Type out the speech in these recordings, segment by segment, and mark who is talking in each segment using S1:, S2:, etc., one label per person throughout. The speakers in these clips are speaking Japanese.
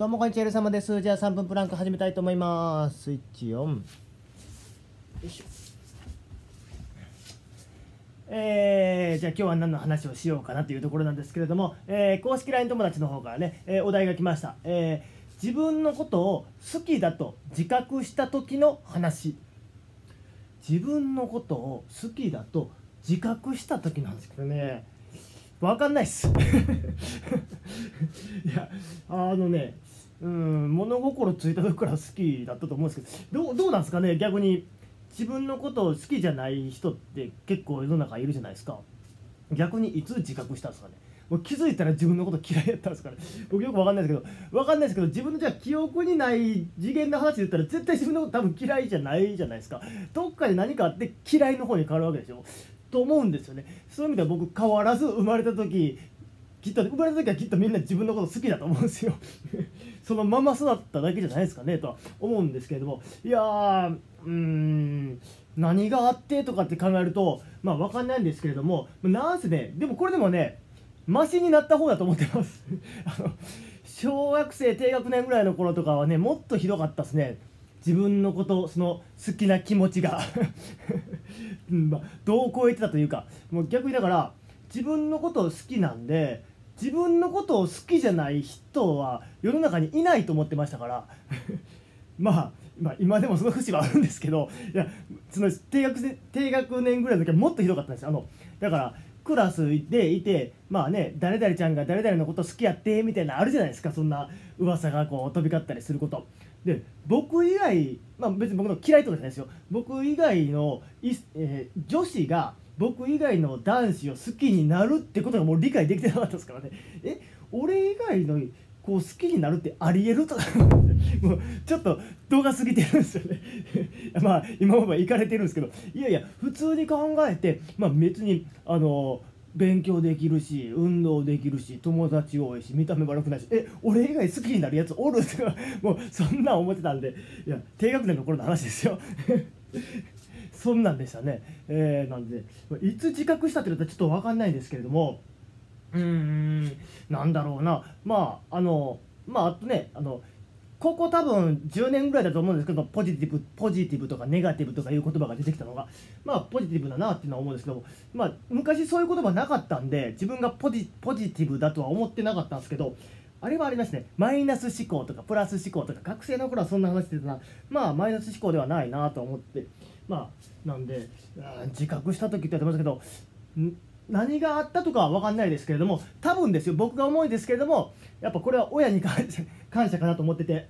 S1: どうもこんにちは、エル様です。じゃあ3分プランク始めたいと思います。スイッチオン。よいしょ。じゃあ今日は何の話をしようかなというところなんですけれども、公式 LINE 友達の方からね、お題が来ました。自分のことを好きだと自覚した時の話。自分のことを好きだと自覚した時なんですけどね、分かんないっす。いや、物心ついた時から好きだったと思うんですけど、どうなんですかね。逆に自分のことを好きじゃない人って結構世の中いるじゃないですか。逆にいつ自覚したんですかね。もう気づいたら自分のこと嫌いだったんですかね。僕よく分かんないですけど、自分のじゃあ記憶にない次元の話で言ったら絶対自分のこと多分嫌いじゃないじゃないですか。どっかで何かあって嫌いの方に変わるわけでしょと思うんですよね。そういう意味では僕変わらず生まれた時はきっとみんな自分のこと好きだと思うんですよ。そのまま育っただけじゃないですかねとは思うんですけれども、いやー、何があってとかって考えると分かんないんですけれども、なんせね、でもこれでもねマシになった方だと思ってます。小学生低学年ぐらいの頃とかはねもっとひどかったですね。自分のことその好きな気持ちが度を超えてたというか、もう逆にだから自分のことを好きなんで、自分のことを好きじゃない人は世の中にいないと思ってましたから。今でもその節はあるんですけど、いやその低学年ぐらいの時はもっとひどかったんですよ。だからクラスでいて誰々ちゃんが誰々のこと好きやってみたいなあるじゃないですか。そんな噂がこう飛び交ったりすることで、僕以外別に僕の嫌いとかじゃないですよ。僕以外の女子が僕以外の男子を好きになるってことがもう理解できてなかったですからね。俺以外のこう好きになるってありえるとかもうちょっと度が過ぎてるんですよね。今まで行かれてるんですけど、いやいや普通に考えて別に勉強できるし運動できるし友達多いし見た目悪くないし、俺以外好きになるやつおるってもうそんなん思ってたんで、いや低学年の頃の話ですよ。そんなんでしたね。なんでいつ自覚したって言ったらちょっと分かんないんですけれども、なんだろうな、あとね、ここ多分10年ぐらいだと思うんですけど、ポジティブとかネガティブとかいう言葉が出てきたのがポジティブだなっていうのは思うんですけど、昔そういう言葉なかったんで自分がポジティブだとは思ってなかったんですけど、あれはありますね。マイナス思考とかプラス思考とか、学生の頃はそんな話してたな。マイナス思考ではないなと思って、なんで自覚した時って言ってますけど、何があったとかは分かんないですけれども、多分ですよ、僕が思いですけれども、やっぱこれは親に感謝かなと思ってて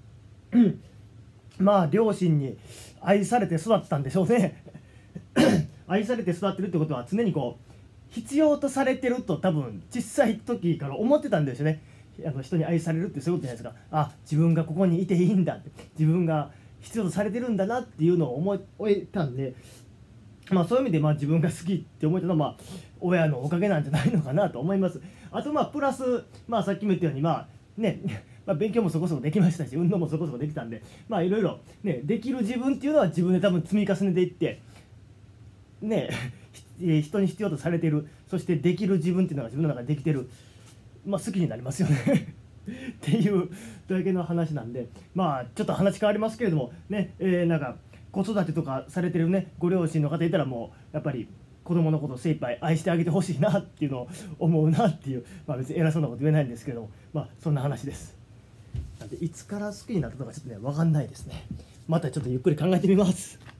S1: 両親に愛されて育ったんでしょうね。愛されて育ってるってことは常にこう必要とされてると多分小さい時から思ってたんですよね。人に愛されるってそういうことじゃないですか。自分がここにいていいんだって、自分が必要とされてるんだなっていうのを思えたんで、そういう意味で自分が好きって思えたのは親のおかげなんじゃないのかなと思います。あとプラスさっきも言ったように勉強もそこそこできましたし運動もそこそこできたんでいろいろねできる自分っていうのは自分で多分積み重ねていってね人に必要とされてる、そしてできる自分っていうのが自分の中でできてる、好きになりますよね。っていうだけの話なんで、ちょっと話変わりますけれどもね、子育てとかされてるねご両親の方いたら、もうやっぱり子供のことを精一杯愛してあげてほしいなっていうのを思うなっていう、別に偉そうなこと言えないんですけども、そんな話です。なんでいつから好きになったのかちょっとね分かんないですね。またちょっとゆっくり考えてみます。